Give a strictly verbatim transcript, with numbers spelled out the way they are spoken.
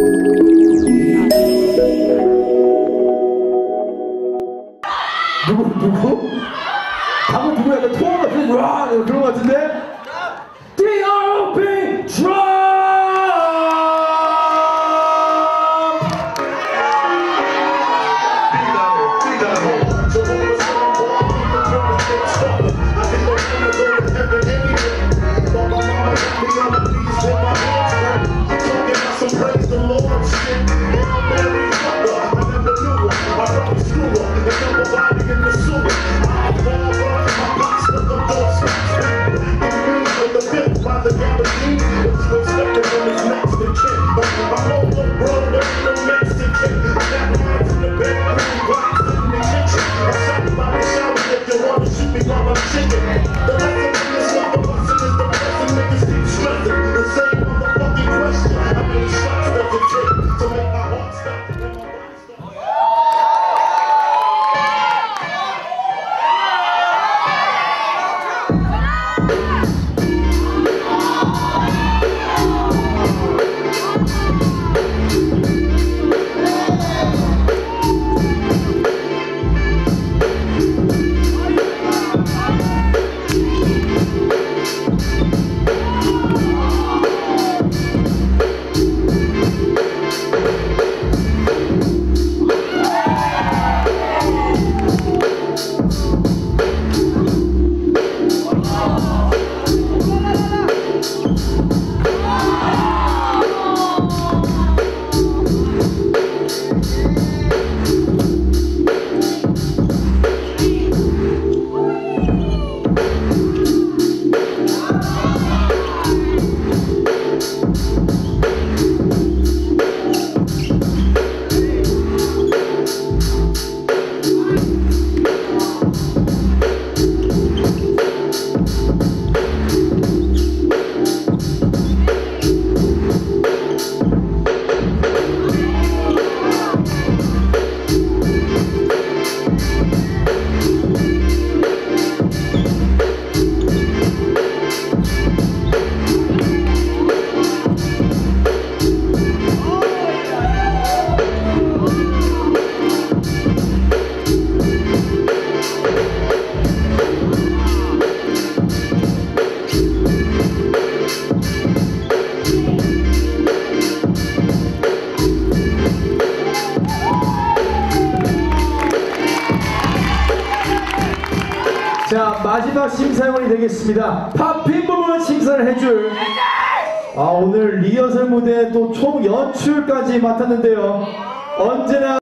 누구 누구? 방금 누구 약간 통화 같은 와 그런 거 같은데? 디 오 피 드럼! 자, 마지막 심사위원이 되겠습니다. 팝핀 부분 심사를 해줄 아 오늘 리허설 무대 또 총 연출까지 맡았는데요. 언제나